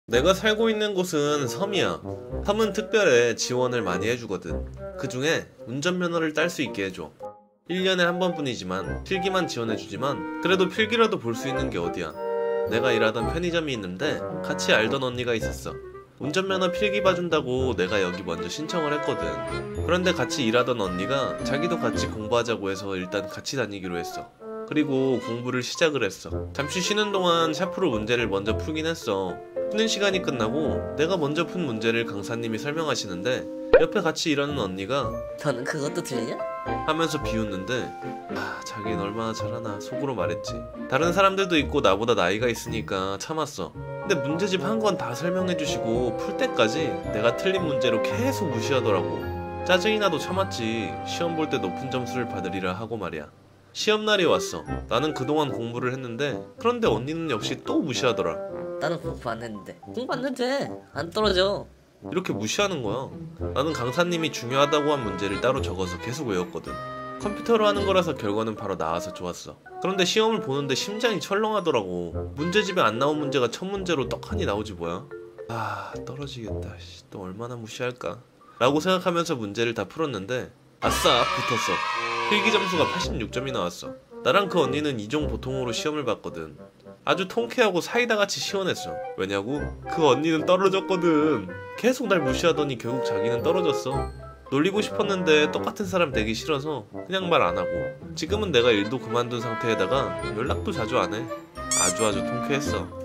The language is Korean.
내가 살고 있는 곳은 섬이야. 섬은 특별해 지원을 많이 해주거든. 그 중에 운전면허를 딸 수 있게 해줘. 1년에 한 번뿐이지만 필기만 지원해주지만 그래도 필기라도 볼 수 있는 게 어디야. 내가 일하던 편의점이 있는데 같이 알던 언니가 있었어. 운전면허 필기 봐준다고 내가 여기 먼저 신청을 했거든. 그런데 같이 일하던 언니가 자기도 같이 공부하자고 해서 일단 같이 다니기로 했어. 그리고 공부를 시작을 했어. 잠시 쉬는 동안 샤프로 문제를 먼저 풀긴 했어. 푸는 시간이 끝나고 내가 먼저 푼 문제를 강사님이 설명하시는데 옆에 같이 일하는 언니가 너는 그것도 들리냐? 하면서 비웃는데 자기는 얼마나 잘하나 속으로 말했지. 다른 사람들도 있고 나보다 나이가 있으니까 참았어. 근데 문제집 한 건 다 설명해주시고 풀 때까지 내가 틀린 문제로 계속 무시하더라고. 짜증이 나도 참았지. 시험 볼 때 높은 점수를 받으리라 하고 말이야. 시험날이 왔어. 나는 그동안 공부를 했는데 그런데 언니는 역시 또 무시하더라. 나는 공부 안 했는데. 공부 안 해도 돼. 안 떨어져. 이렇게 무시하는 거야. 나는 강사님이 중요하다고 한 문제를 따로 적어서 계속 외웠거든. 컴퓨터로 하는 거라서 결과는 바로 나와서 좋았어. 그런데 시험을 보는데 심장이 철렁하더라고. 문제집에 안 나온 문제가 첫 문제로 떡하니 나오지 뭐야. 떨어지겠다. 또 얼마나 무시할까 라고 생각하면서 문제를 다 풀었는데 아싸 붙었어. 필기 점수가 86점이 나왔어. 나랑 그 언니는 이종 보통으로 시험을 봤거든. 아주 통쾌하고 사이다같이 시원했어. 왜냐고? 그 언니는 떨어졌거든. 계속 날 무시하더니 결국 자기는 떨어졌어. 놀리고 싶었는데 똑같은 사람 되기 싫어서 그냥 말 안 하고. 지금은 내가 일도 그만둔 상태에다가 연락도 자주 안 해. 아주 통쾌했어.